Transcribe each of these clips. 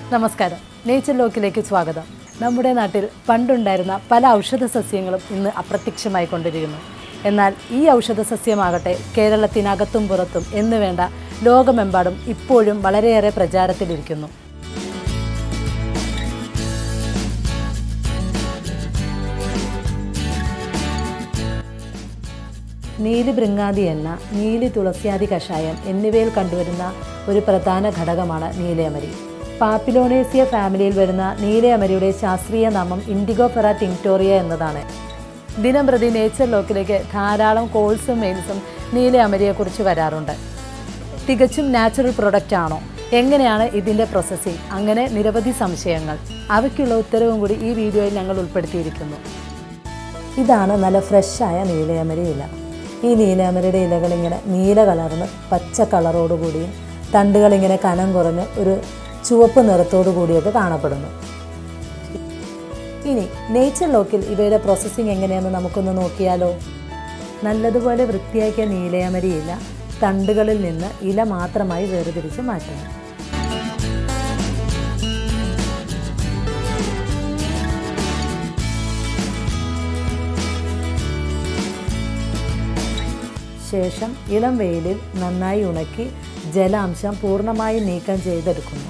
നമസ്കാരം, നേച്ചർ ലോക്കിലേക്ക് സ്വാഗതം. നമ്മുടെ നാട്ടിൽ പണ്ടുണ്ടായിരുന്ന പല ഔഷധ സസ്യങ്ങളും ഇന്ന് അപ്രത്യക്ഷമായി കൊണ്ടിരിക്കുന്നു. എന്നാൽ ഈ ഔഷധ സസ്യമാകട്ടെ കേരളത്തിനകത്തും പുറത്തും എന്ന് വേണ്ട ലോകമെമ്പാടും ഇപ്പോഴും വളരെയേറെ പ്രചാരത്തിലിരിക്കുന്നു. നീലി ഭൃങ്ങാതി എണ്ണ, നീലി തുളസിയാതി കഷായം എന്നിവയിൽ കണ്ടുവരുന്ന ഒരു പ്രധാന ഘടകമാണ് നീലയമരി. പാപ്പിലോണേസിയ ഫാമിലിയിൽ വരുന്ന നീലയമരിയുടെ ശാസ്ത്രീയ നാമം ഇൻഡിഗോഫെറ ടിങ്ക്ടോറിയ എന്നതാണ്. ദിനംപ്രതി നേച്ചർ ലോക്കിലേക്ക് ധാരാളം കോൾസും മെയിൽസും നീലയമരിയെക്കുറിച്ച് വരാറുണ്ട്. തികച്ചും നാച്ചുറൽ പ്രൊഡക്റ്റ് ആണോ? എങ്ങനെയാണ് ഇതിൻ്റെ പ്രോസസ്സിംഗ്? അങ്ങനെ നിരവധി സംശയങ്ങൾ. അവയ്ക്കുള്ള ഉത്തരവും കൂടി ഈ വീഡിയോയിൽ ഞങ്ങൾ ഉൾപ്പെടുത്തിയിരിക്കുന്നു. ഇതാണ് നല്ല ഫ്രഷായ നീലയമരി ഇല. ഈ നീലയമരിയുടെ ഇലകളിങ്ങനെ നീല കലർന്ന് പച്ച കളറോടുകൂടിയും തണ്ടുകളിങ്ങനെ കനം കുറഞ്ഞ് ഒരു ചുവപ്പ് നിറത്തോടു കൂടിയൊക്കെ കാണപ്പെടുന്നു. ഇനി നേച്ചർ ലോക്കിൽ ഇവയുടെ പ്രോസസ്സിംഗ് എങ്ങനെയാണെന്ന് നമുക്കൊന്ന് നോക്കിയാലോ. നല്ലതുപോലെ വൃത്തിയാക്കിയ നീലയമരി ഇല തണ്ടുകളിൽ നിന്ന് ഇല മാത്രമായി വേർതിരിച്ച് മാറ്റുന്നു. ശേഷം ഇളം വെയിലിൽ നന്നായി ഉണക്കി ജലാംശം പൂർണ്ണമായി നീക്കം ചെയ്തെടുക്കുന്നു.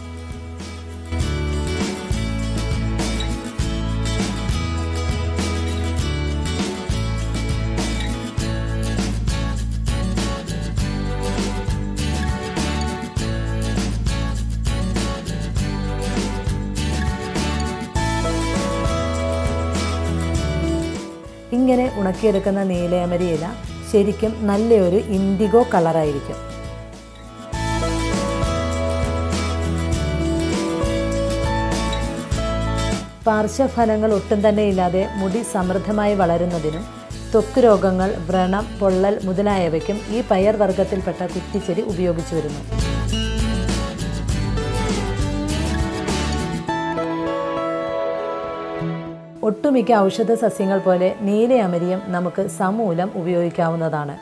ഇങ്ങനെ ഉണക്കിയെടുക്കുന്ന നീലയമരി ഇല ശരിക്കും നല്ലൊരു ഇൻഡിഗോ കളറായിരിക്കും. പാർശ്വഫലങ്ങൾ ഒട്ടും തന്നെ ഇല്ലാതെ മുടി സമൃദ്ധമായി വളരുന്നതിനും ത്വക്ക് രോഗങ്ങൾ, വ്രണം, പൊള്ളൽ മുതലായവയ്ക്കും ഈ പയർ വർഗത്തിൽപ്പെട്ട കുറ്റിച്ചെടി ഉപയോഗിച്ചു വരുന്നു. ഒട്ടുമിക്ക ഔഷധ സസ്യങ്ങൾ പോലെ നീലയമരിയും നമുക്ക് സമൂലം ഉപയോഗിക്കാവുന്നതാണ്.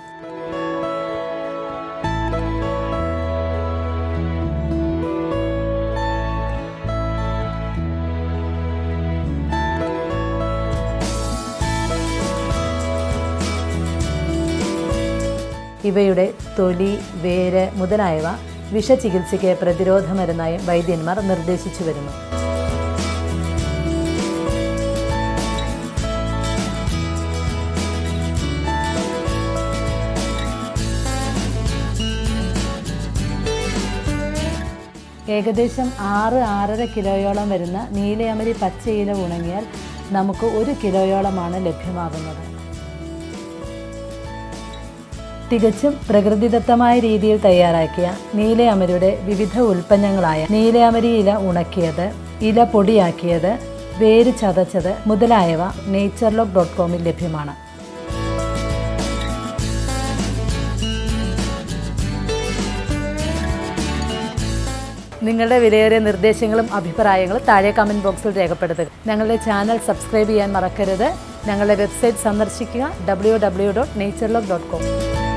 ഇവയുടെ തൊലി, വേര് മുതലായവ വിഷചികിത്സയ്ക്ക് പ്രതിരോധ മരുന്നായും വൈദ്യന്മാർ നിർദ്ദേശിച്ചു വരുന്നു. ഏകദേശം 6-6.5 കിലോയോളം വരുന്ന നീലയമരി പച്ചയില ഉണങ്ങിയാൽ നമുക്ക് 1 കിലോയോളമാണ് ലഭ്യമാകുന്നത്. തികച്ചും പ്രകൃതിദത്തമായ രീതിയിൽ തയ്യാറാക്കിയ നീലയമരിയുടെ വിവിധ ഉൽപ്പന്നങ്ങളായ നീലയമരി ഇല ഉണക്കിയത്, ഇല പൊടിയാക്കിയത്, വേര് ചതച്ചത് മുതലായവ naturelok.com ലഭ്യമാണ്. നിങ്ങളുടെ വിലയേറിയ നിർദ്ദേശങ്ങളും അഭിപ്രായങ്ങളും താഴെ കമൻറ്റ് ബോക്സിൽ രേഖപ്പെടുത്തുക. ഞങ്ങളുടെ ചാനൽ സബ്സ്ക്രൈബ് ചെയ്യാൻ മറക്കരുത്. ഞങ്ങളുടെ വെബ്സൈറ്റ് സന്ദർശിക്കുക www.naturelok.com.